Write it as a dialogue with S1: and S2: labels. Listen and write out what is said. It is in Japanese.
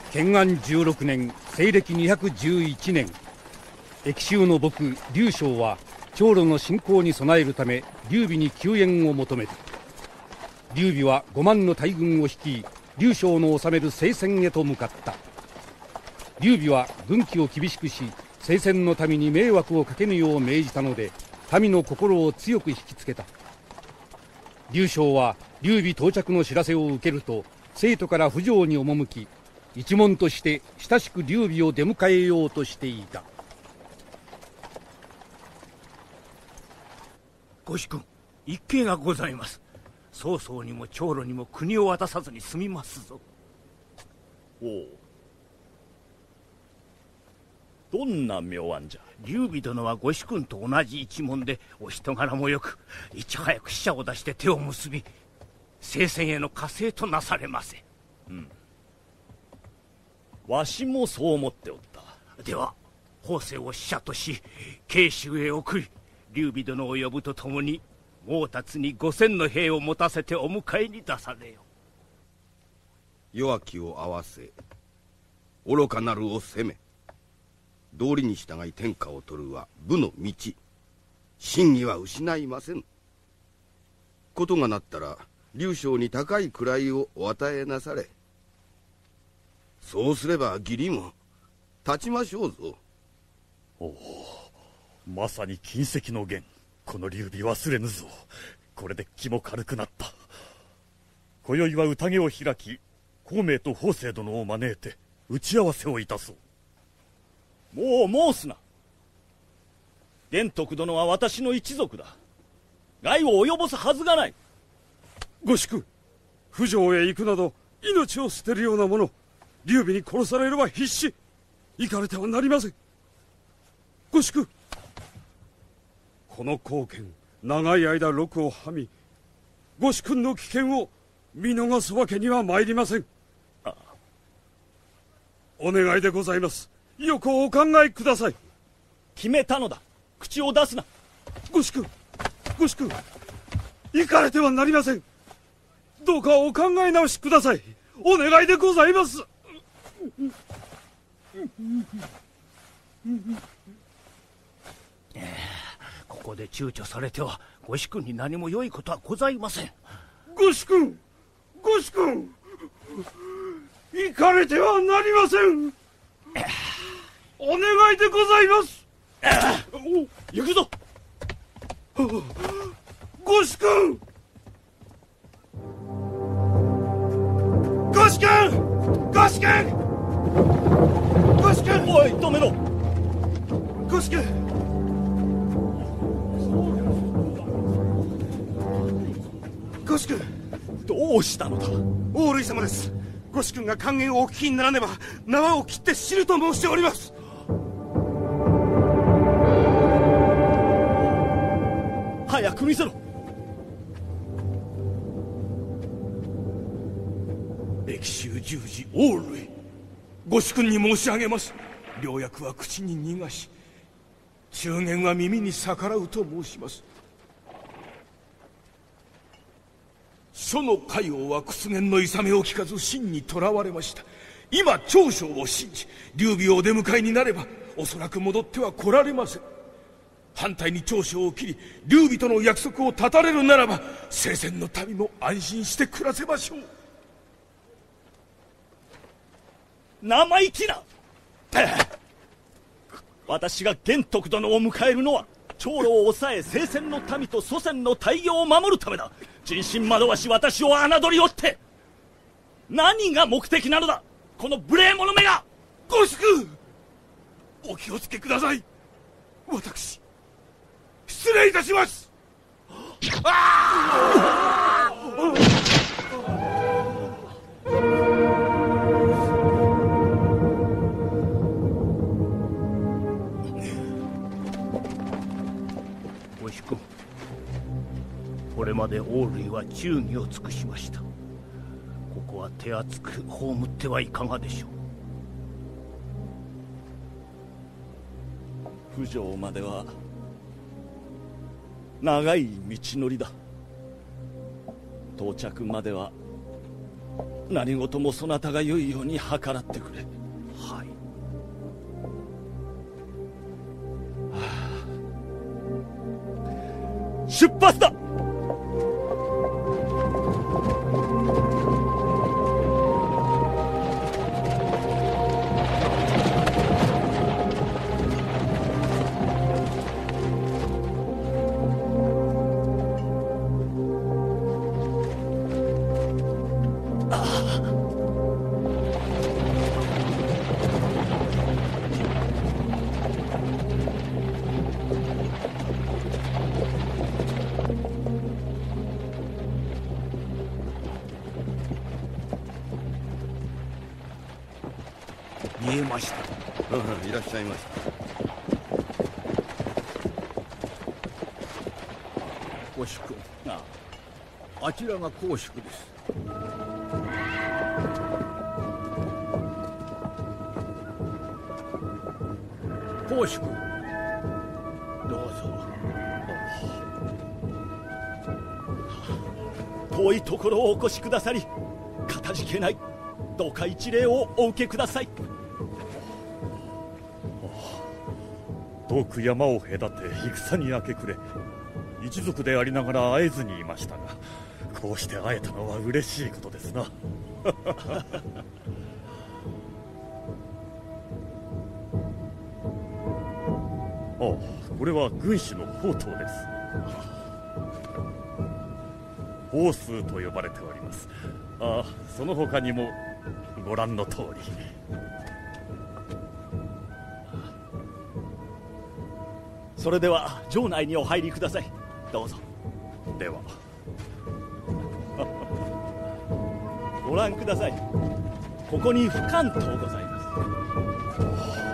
S1: 建安16年西暦211年、益州の僕劉将は長老の侵攻に備えるため劉備に救援を求める。劉備は5万の大軍を率い劉将の治める西川へと向かった。劉備は軍紀を厳しくし、西川の民に迷惑をかけぬよう命じたので、民の心を強く引きつけた。劉将は劉備到着の知らせを受けると、生徒から府城に赴き、一門として親しく劉備を出迎えようとしていた。
S2: ご主君、一計がございます。曹操にも長老にも国を渡さずに済みますぞ。
S3: おお、どんな妙案じゃ。
S2: 劉備殿はご主君と同じ一門でお人柄もよく、いち早く使者を出して手を結び、聖戦への加勢となされませ。
S3: わしもそう思っておった。
S2: では法政を使者とし慶州へ送り、劉備殿を呼ぶとともに毛達に5000の兵を持たせてお迎えに出されよ。
S4: 弱きを合わせ愚かなるを責め、道理に従い天下を取るは武の道、真偽は失いません。ことがなったら劉将に高い位をお与えなされ、そうすれば義理も立ちましょうぞ。
S3: おお、まさに金石の源。この劉備忘れぬぞ。これで気も軽くなった。今宵は宴を開き、孔明と法政殿を招いて打ち合わせをいたそう。もう申すな。玄徳殿は私の一族だ。害を及ぼすはずがない。
S5: ご主君、府城へ行くなど命を捨てるようなもの、劉備に殺されれば必死。行かれてはなりません。ご主君、この高家長い間禄をはみ、ご主君の危険を見逃すわけには参りません。お願いでございます。よくお考えください。
S3: 決めたのだ。口を出すな。
S5: ご主君、行かれてはなりません。どうかお考え直しください。お願いでございます。
S2: ここで躊躇されてはご主君に何も良いことはございません。
S5: ご主君、行かれてはなりません。お願いでございます。
S3: 行くぞ。
S5: ご主君、
S3: おい、止めろ。
S5: ご主君、
S3: どうしたのだ。
S5: 大類様です。ご主君が諫言をお聞きにならねば縄を切って死ぬと申しております。
S3: 早く見せろ。
S5: 益州十字大類、ご主君に申し上げます。良薬は口に逃がし、中言は耳に逆らうと申します。楚の海王は屈原の諌めを聞かず秦に囚われました。今長将を信じ劉備をお出迎えになれば、おそらく戻っては来られません。反対に長将を切り劉備との約束を断たれるならば、聖戦の民も安心して暮らせましょう。
S3: 生意気な。私が玄徳殿を迎えるのは長老を抑え聖戦の民と祖先の大業を守るためだ。人心惑わし私を侮りおって何が目的なのだ、この無礼者めが。
S5: ご主君、お気をつけください。私失礼いたします。
S2: ご主君、これまで大類は忠義を尽くしました。ここは手厚く葬ってはいかがでしょ
S3: う。府城までは長い道のりだ。到着までは
S6: 何事もそなたが良いように計らってくれ。
S2: はい。
S3: 出発だ。
S2: 見えました。
S4: いらっしゃいました。
S2: 公主君。あちらが公主です。公主君、どうぞ。
S6: 遠いところをお越しくださりかたじけない。どうか一礼をお受けください。
S3: 遠く山を隔て戦に明け暮れ、一族でありながら会えずにいましたが、こうして会えたのは嬉しいことですな。これは軍師の宝刀です。宝数と呼ばれております。その他にもご覧の通り。
S6: それでは城内にお入りください。どうぞ。
S3: では。
S6: ご覧ください。ここに不関東ございます。